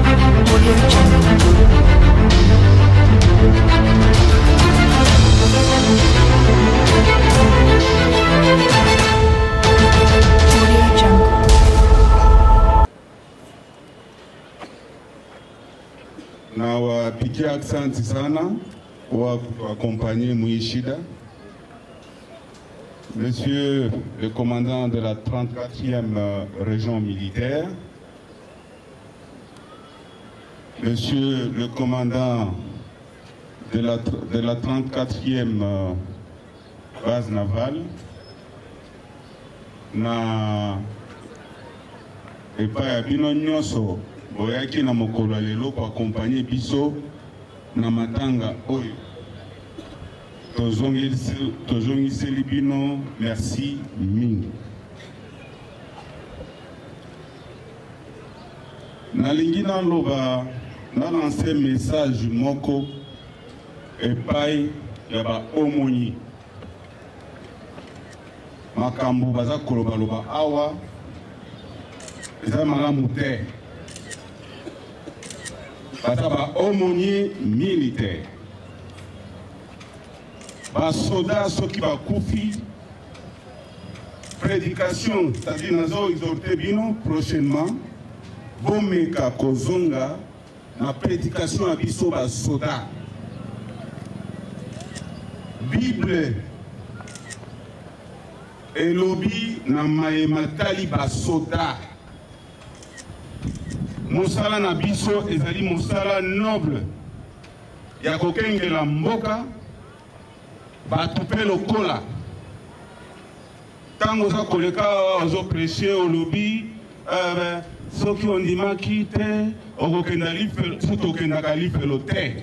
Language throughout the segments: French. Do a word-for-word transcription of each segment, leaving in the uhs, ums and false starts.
Na wapikia aksanti sana kwa kutuaccompagner Mouishida. Monsieur le commandant de la trente-quatrième région militaire, Monsieur le commandant de la, de la trente-quatrième base navale, na epa ya bino nyonso boyaki na mokolo lelo ko accompagner biso na matanga oyo tozongiseli bino merci mingi. Nalingi naloba na lancer message moko epai ya ba omoni makambo baza koloba loba awa eza malamu te. Baza ba omoni militaire ba soda soki ba kufi prédication, c'est-à-dire nazo exhorter bino prochainement bomeka kozonga na prédication à biso ba soda. Bible elobi na mayematali ba soda. Mosala na biso ezali mosala noble ya kokengela mboka batupe lokola tango za koleka ozo prêcher olobi euh, soki ondimaki te okokenda lifelo soki okendaka lifelo te.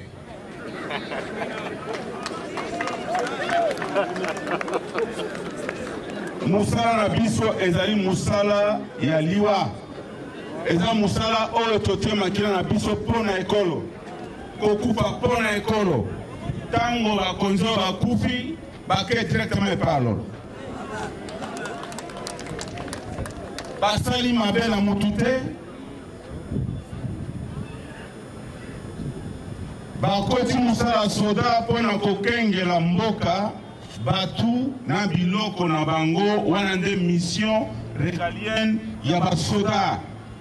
Mosala na biso ezali mosala ya liwa. Eza musala oyo totie makila na biso pona ekolo. Kokufa pona ekolo. Tango bakonzo bakufi bake directement epalo. Basali mabe na mutu te. Bakoti musala soda pona kokengela mboka batu na biloko na bango wana nde mission régalienne ya basoda.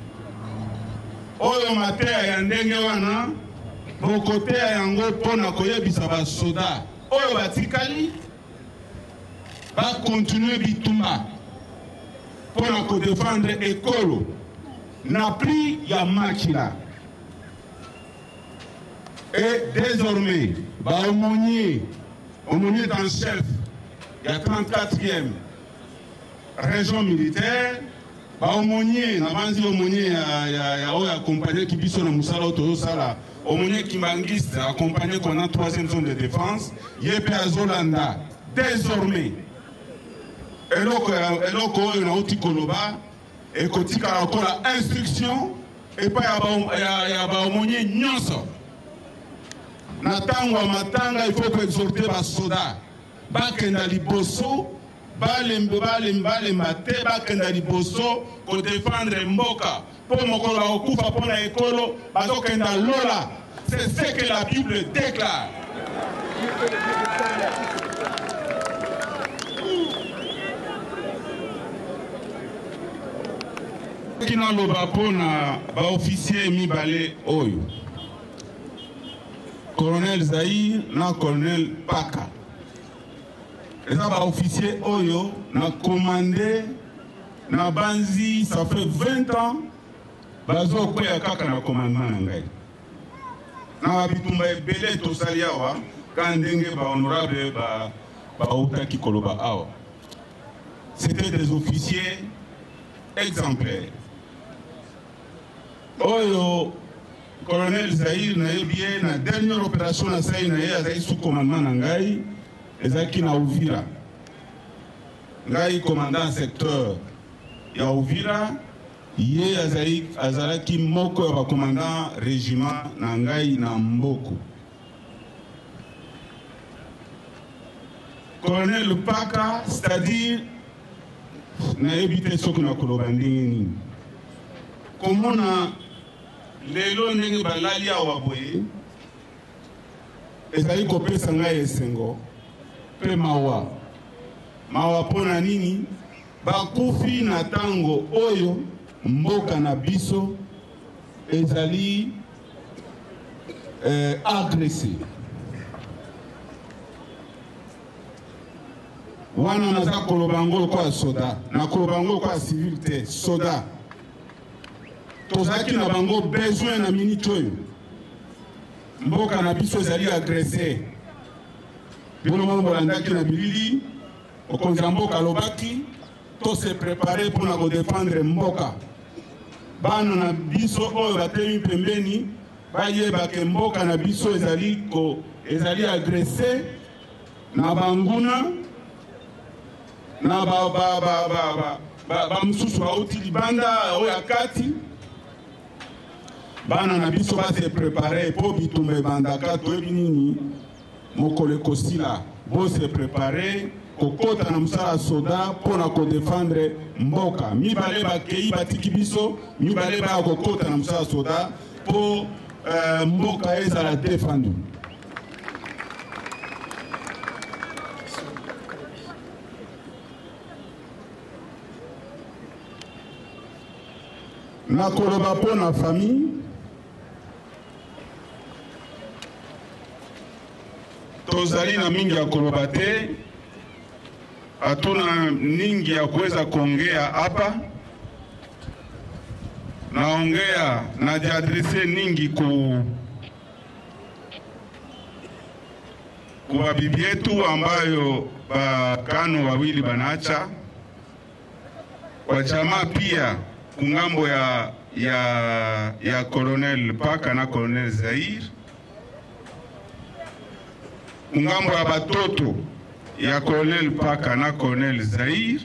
Oyo matea ya ndenge wana bokotea yango pona koyebisa ba soda oyo batikali ba continuer bitumba pona ko défendre ekolo na prix ya makila. Et désormais ba omonier omonier dans le chef ya trente-quatrième région militaire ba omonier na banzi omonier ya ya ya oyo accompagner kibiso na musala oto sala omonier Kimbangiste accompagner qu'on a troisième zone de défense yepe azolanda désormais eloko eloko oyo na uti koloba e kotika kola instruction et pas ya ya ya ba omonier nyonso na tango matanga il faut que exhorter ba soda ba kenda liboso balembe balembe balemba te bakenda liboso ko défendre mboka po mokolo okufa pona ekolo bazokenda lola. C'est ce que la Bible déclare. Kina loba pona ba officier mibale oyo colonel Zahir na colonel Paka. Les officiers Oyo na commandé na banzi, ça fait vingt ans, bazo kwea kaka na commandement ngai. Na bitumba ebele to saliawa kandenge ba honorable ba ba utaki koloba awa. C'était des officiers exemplaires. Oyo colonel Zahir na ebie na dernière opération na sai na ye azai sous commandement na ngai. Ezaki na Uvira. Ngai commandant secteur ya Uvira, ye azali azalaki moko ya commandant régiment na ngai na Mboko. Colonel Paka, c'est-à-dire na ebite soki na koloba ndenge nini. Komona lelo ndenge balali awa boye ezali kopesa ngai esengo pe mawa mawa pona nini bakufi na tango oyo mboka na biso ezali eh, agressé wana naza koloba ngo kwa soda na koloba ngo kwa civil te soda tozaki na bango besoin na minute oyo mboka na biso ezali agressé bino moko bolandaki na bilili okonzi na mboka alobaki to se préparer mpona kodefendre mboka bana na biso oyo batemi pembeni bayebake mboka na biso ezali ko ezali agressé na banguna na ba ba ba ba ba ba ba mususu bauti libanda oyo akati bana na biso base préparer po bitumba ebandaka toyebi nini mokolo ekosila bose préparer kokota na mosala soda mpona kodefendre mboka mibale bakei batiki biso mibale baya kokota na mosala soda po uh, mboka ezala defendu. nakoloba mpo na famille tozali na mingi ya koloba te hatuna ningi ya kuweza kuongea hapa naongea najiadrese ningi ku kwa bibi yetu ambayo bakano wawili banacha kwa jamaa pia kungambo ya ya ya Colonel Paka na Colonel Zaire kungambo ya batoto ya Colonel Paka na Colonel Zaire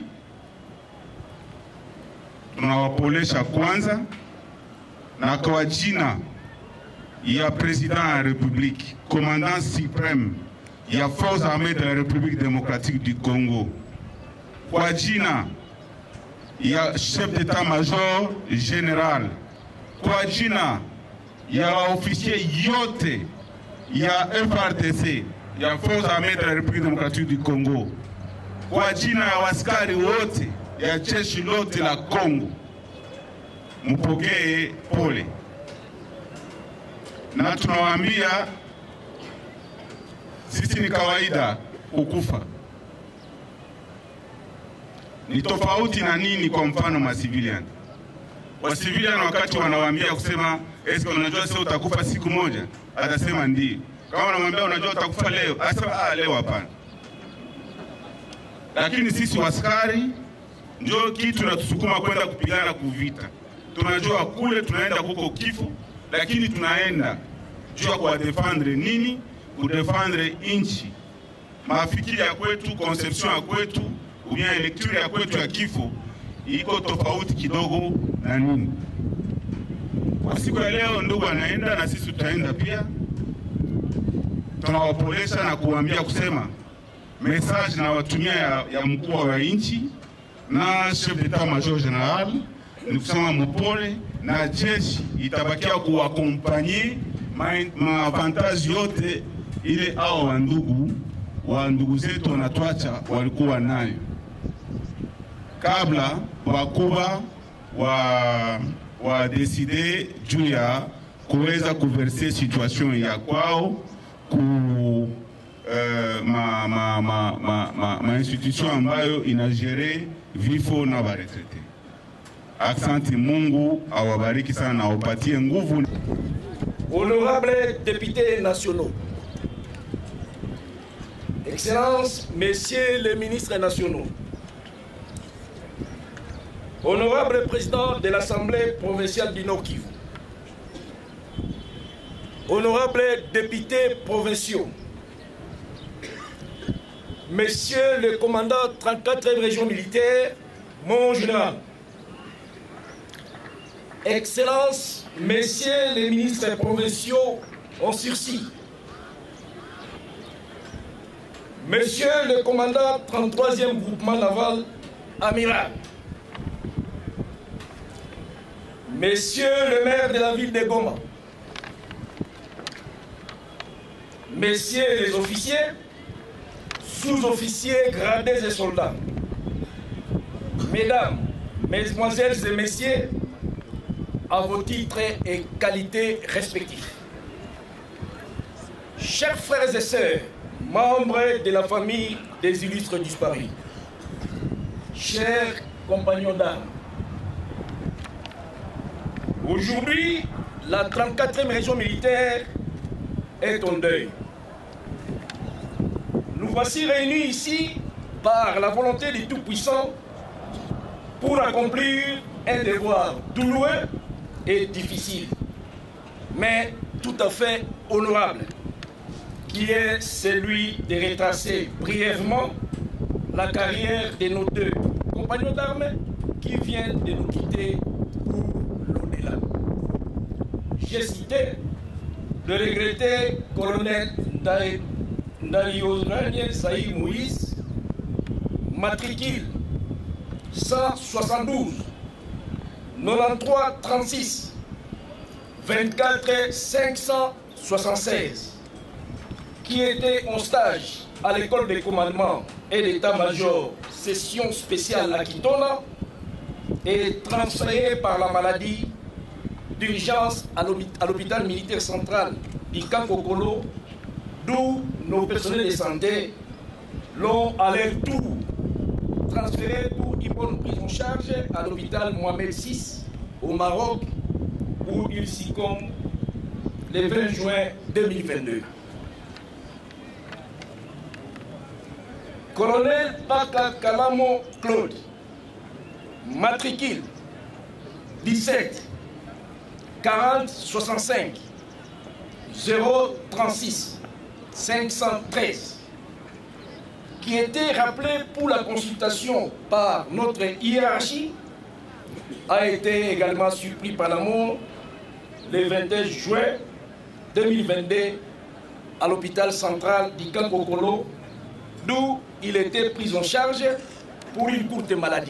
tunawapolesha kwanza na kwa jina ya President de la République Commandant suprême ya Forces armées de la République démocratique du Congo kwa jina ya chef d'état-major général kwa jina ya officier yote ya F R D C ya Forces armées de la République démocratique du Congo kwa jina ya waskari wote ya jeshi lote la Congo mupokee pole na tunawaambia sisi ni kawaida kukufa. Ni tofauti na nini kwa mfano ma civilian? Wa civilian wakati wanawaambia kusema eske unajua sasa utakufa siku moja, atasema ndio. Kama wanamwambia unajua utakufa leo, asema ah leo hapana. Lakini sisi waskari ndio kitu tunatusukuma kwenda kupigana kuvita. Tunajua kule tunaenda huko kifo, lakini tunaenda jua kwa defendre nini? Kudefendre inchi. Mafikiri ya kwetu, conception ya kwetu, ubia lecture ya kwetu ya kifo iko tofauti kidogo na nini. Kwa siku ya leo ndugu anaenda na sisi tutaenda pia. Tunawapolesha na kuambia kusema message na watumia ya, ya mkuu wa nchi na chef d'état-major général ni kusema mpole na jeshi itabakia kuwakompanye ma avantage yote ile hao wa ndugu wa ndugu zetu wanatuacha walikuwa nayo kabla wakubwa wa wa decide juu ya kuweza kuverser situation ya kwao ku uh, ma ma ma ma ma, ma institution ambayo inagere vifo na baretrete. Asante, Mungu awabariki sana na awapatie nguvu. Honorables députés nationaux, Excellences, Messieurs les ministres nationaux, Honorable Président de l'Assemblée provinciale du Nord Kivu, Honorables députés provinciaux, Messieurs le commandant trente-quatrième région militaire, mon général, Excellences, Messieurs les ministres provinciaux en sursis, Monsieur le commandant trente-troisième groupement naval amiral, Messieurs le maire de la ville de Goma, Messieurs les officiers, sous-officiers, gradés et soldats, Mesdames, Mesdemoiselles et Messieurs, à vos titres et qualités respectifs. Chers frères et sœurs, membres de la famille des illustres disparus, chers compagnons d'armes, aujourd'hui, la trente-quatrième région militaire est en deuil. Nous voici réunis ici par la volonté du Tout-Puissant pour accomplir un devoir douloureux et difficile, mais tout à fait honorable, qui est celui de retracer brièvement la carrière de nos deux compagnons d'armes qui viennent de nous quitter pour l'au-delà. J'ai cité le regretté colonel Ndarioranye Zaïr Moïse, matricule cent soixante-douze, quatre-vingt-treize trente-six, vingt-quatre cinq cent soixante-seize, qui était en stage à l'école de commandement et d'état-major session spéciale à Kitona et transféré par la maladie d'urgence à l'hôpital militaire central du Kankokolo, d'où nos personnels de santé l'ont à leur tour transféré pour une bonne prise en charge à l'hôpital Mohamed six au Maroc, où il succombe le vingt juin deux mille vingt-deux. Colonel Baka Kalamo Claude, matricule dix-sept quarante soixante-cinq zéro trente-six cinq cent treize, qui était rappelé pour la consultation par notre hiérarchie, a été également surpris par la mort le vingt et un juin deux mille vingt-deux à l'hôpital central du Kankokolo, d'où il était pris en charge pour une courte maladie.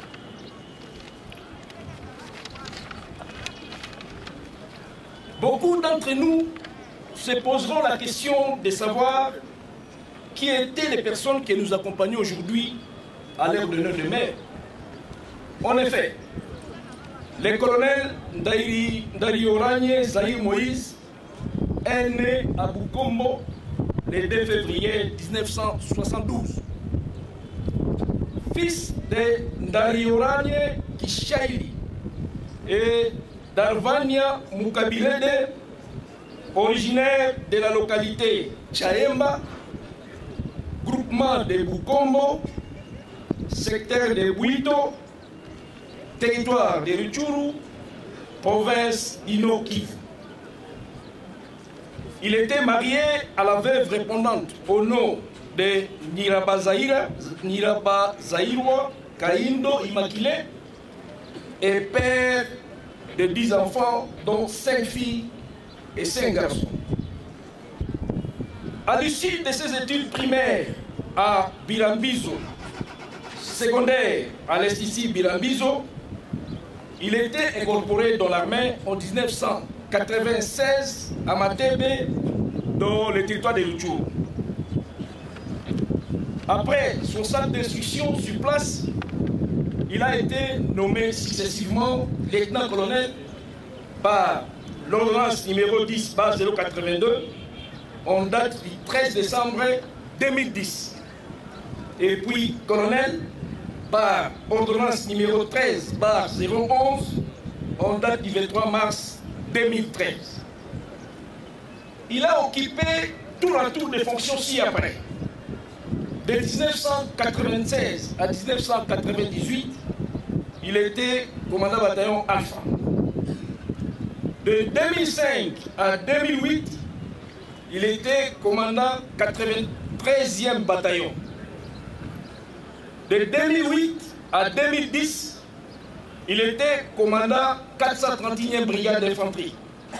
Beaucoup d'entre nous se poseront la question de savoir qui étaient les personnes qui nous accompagnaient aujourd'hui à l'heure de notre mer. En effet, le colonel Ndarioranye Zaïr Moïse est né à Bukombo le deux février mille neuf cent soixante-douze. Fils de Ndarioranye Kishairi et d'Arvania Mukabilede, originaire de la localité Tchaemba, groupement de Bukombo, secteur de Bouito, territoire de Rutshuru, province d'Ino-Kivu. Il était marié à la veuve répondante au nom de Niraba Zaïra, Niraba Zaïrwa Kaindo Immaculé, et père de dix enfants, dont cinq filles et cinq garçons. À l'issue de ses études primaires à Birambizo, secondaire à l'Institut Birambizo, il était incorporé dans l'armée en mille neuf cent quatre-vingt-seize à Matebe, dans le territoire de Rutshuru. Après son centre d'instruction sur place, il a été nommé successivement lieutenant-colonel par l'ordonnance numéro dix zéro quatre-vingt-deux en date du treize décembre deux mille dix. Et puis colonel par ordonnance numéro treize zéro onze en date du vingt-trois mars deux mille treize. Il a occupé tour à tour des fonctions ci-après. De mille neuf cent quatre-vingt-seize à mille neuf cent quatre-vingt-dix-huit, il était commandant bataillon Alpha. De deux mille cinq à deux mille huit, il était commandant quatre-vingt-treizième bataillon. De deux mille huit à deux mille dix, il était commandant quatre cent trente et unième brigade d'infanterie.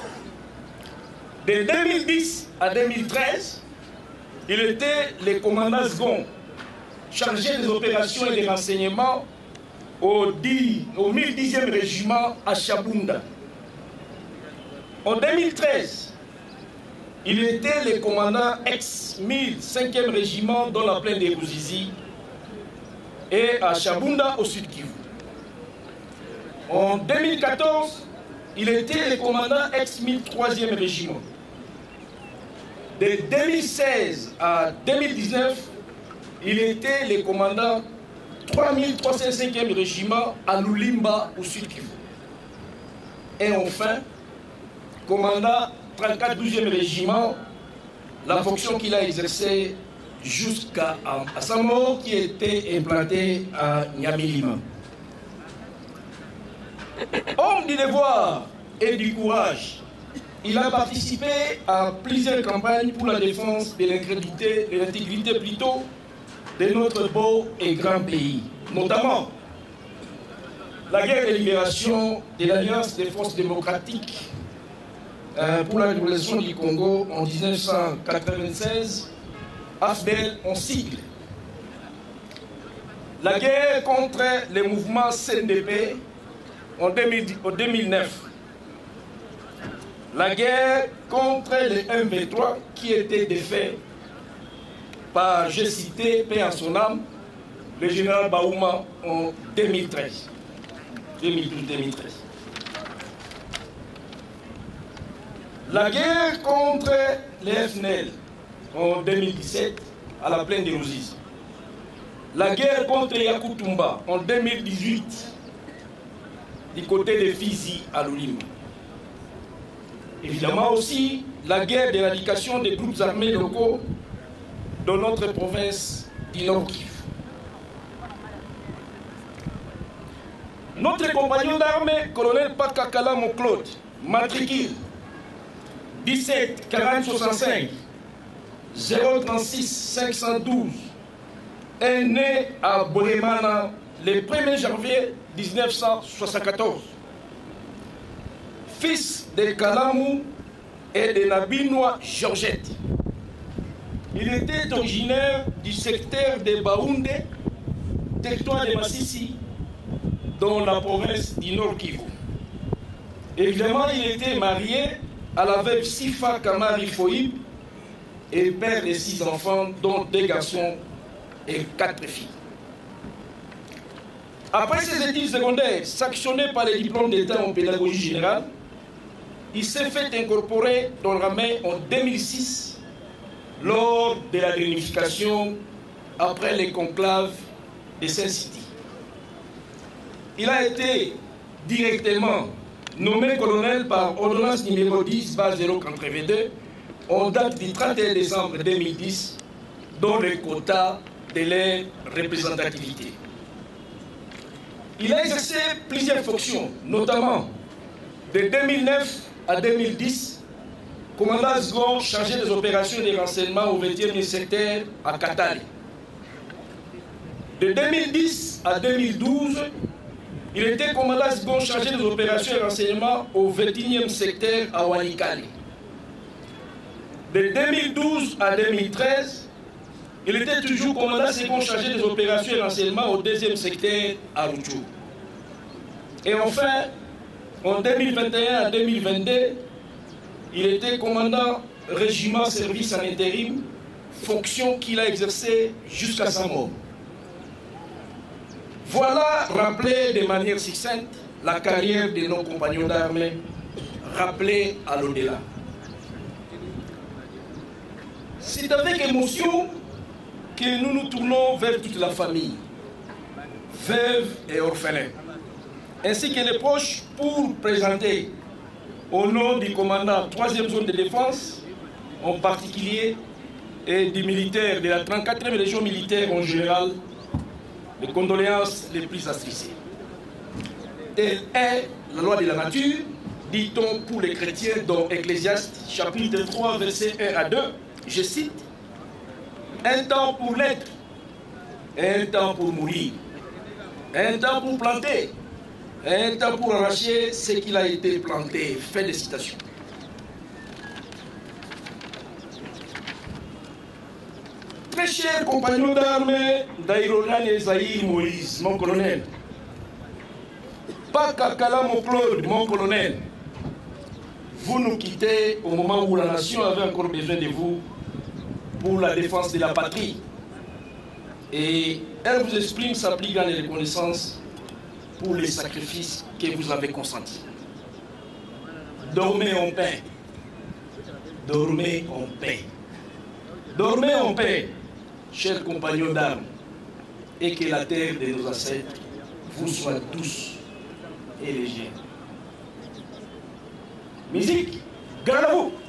De deux mille dix à deux mille treize, il était le commandant second chargé des opérations et des renseignements au, dix, au mille dixième régiment à Chabunda. En deux mille treize, il était le commandant ex-mille cinquième régiment dans la plaine des Ruzizi et à Chabunda au Sud Kivu. En deux mille quatorze, il était le commandant ex-mille troisième régiment. De deux mille seize à deux mille dix-neuf, il était le commandant trois mille trois cent cinquième régiment à Lulimba au Sud Kivu. Et enfin, commandant trente-quatre douzième régiment, la fonction qu'il a exercée jusqu'à sa mort qui était implantée à Nyamilima. Homme du devoir et du courage, il a participé à plusieurs campagnes pour la défense de l'intégrité, de l'intégrité plutôt, de notre beau et grand pays, notamment la guerre de libération de l'Alliance des forces démocratiques euh, pour la libération du Congo en mille neuf cent quatre-vingt-seize, A F D E L en sigle. La guerre contre les mouvements C N D P en deux mille neuf. La guerre contre les M vingt-trois qui était défait par, j'ai cité, paix à son âme, le général Baouma en deux mille treize. deux mille douze deux mille treize. La guerre contre les F N L en deux mille dix-sept à la plaine des Ruzizi. La guerre contre Yakutumba en deux mille dix-huit du côté de Fizi à Lulimba. Évidemment aussi la guerre d'éradication des groupes armés locaux dans notre province du Nord Kivu. Notre compagnon d'armée, colonel Pakakala Claude, matricule dix-sept quarante soixante-cinq zéro trente-six cinq cent douze, est né à Bolemana le premier janvier mille neuf cent soixante-quatorze. Fils de Kalamou et de Nabinois Georgette. Il était originaire du secteur de Baoundé, territoire de Massissi, dans la province du Nord Kivu. Évidemment, il était marié à la veuve Sifa Kamari Foïb et père de six enfants, dont deux garçons et quatre filles. Après ses études secondaires, sanctionnées par les diplômes d'État en pédagogie générale, il s'est fait incorporer dans l'armée en deux mille six lors de la réunification après les conclaves de Saint-City. Il a été directement nommé colonel par ordonnance numéro dix zéro quatre-vingt-deux en date du trente et un décembre deux mille dix dans le quota de leur représentativité. Il a exercé plusieurs fonctions, notamment de deux mille neuf à deux mille dix, commandant second chargé des opérations de renseignement au vingtième secteur à Katari. De deux mille dix à deux mille douze, il était commandant second chargé des opérations de renseignement au vingt et unième secteur à Walikale. De deux mille douze à deux mille treize, il était toujours commandant second chargé des opérations de renseignement au deuxième secteur à Rutshuru. Et enfin, en deux mille vingt et un à deux mille vingt-deux, il était commandant régiment service en intérim, fonction qu'il a exercée jusqu'à sa mort. Voilà rappelé de manière succincte la carrière de nos compagnons d'armée, rappelée à l'au-delà. C'est avec émotion que nous nous tournons vers toute la famille, veuves et orphelins, ainsi que les proches pour présenter, au nom du commandant troisième zone de défense, en particulier, et du militaire de la trente-quatrième région militaire en général, les condoléances les plus attristées. Telle est la loi de la nature, dit-on pour les chrétiens dans Ecclésiaste, chapitre trois, versets un à deux, je cite, « Un temps pour l'être, un temps pour mourir, un temps pour planter, un temps pour arracher ce qu'il a été planté. » Fin de citation. Très chers compagnons d'armées d'Aïronan et Zahir Moïse, mon colonel, Pas Kakala, mon Claude, mon colonel. Vous nous quittez au moment où la nation avait encore besoin de vous pour la défense de la patrie. Et elle vous exprime sa plus grande reconnaissance pour les sacrifices que vous avez consentis. Dormez en paix. Dormez en paix. Dormez en paix, chers compagnons d'armes, et que la terre de nos ancêtres vous soit douce et légère. Musique, garde à vous.